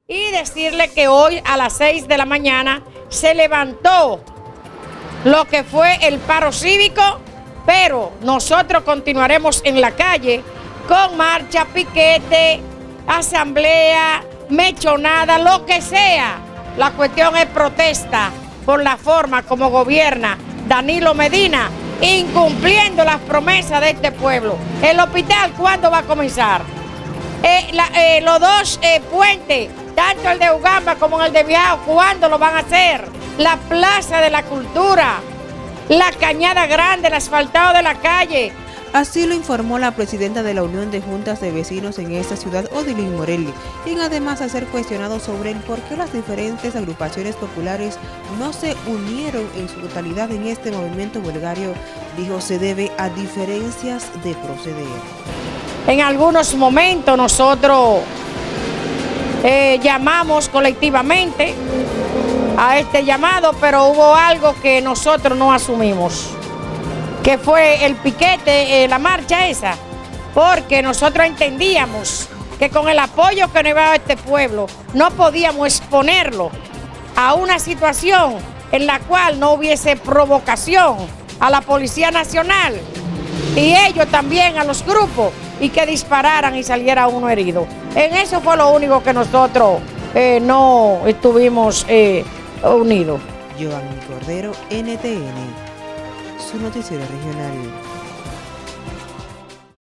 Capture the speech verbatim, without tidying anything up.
y decirle que hoy a las seis de la mañana se levantó lo que fue el paro cívico, pero nosotros continuaremos en la calle con marcha, piquete, asamblea, mechonada, lo que sea. La cuestión es protesta por la forma como gobierna Danilo Medina, incumpliendo las promesas de este pueblo. ¿El hospital cuándo va a comenzar? Eh, la, eh, los dos eh, puentes, tanto el de Ugamba como el de Biao, ¿cuándo lo van a hacer? La Plaza de la Cultura, la Cañada Grande, el asfaltado de la calle. Así lo informó la presidenta de la Unión de Juntas de Vecinos en esta ciudad, Odilín Morelli, quien además de ser cuestionado sobre el por qué las diferentes agrupaciones populares no se unieron en su totalidad en este movimiento huelgario, dijo se debe a diferencias de proceder. En algunos momentos nosotros eh, llamamos colectivamente a este llamado, pero hubo algo que nosotros no asumimos, que fue el piquete, eh, la marcha esa, porque nosotros entendíamos que con el apoyo que nos iba a este pueblo no podíamos exponerlo a una situación en la cual no hubiese provocación a la Policía Nacional y ellos también a los grupos, y que dispararan y saliera uno herido. En eso fue lo único que nosotros eh, no estuvimos eh, unidos. Giovanni Cordero, N T N, su noticiero regional.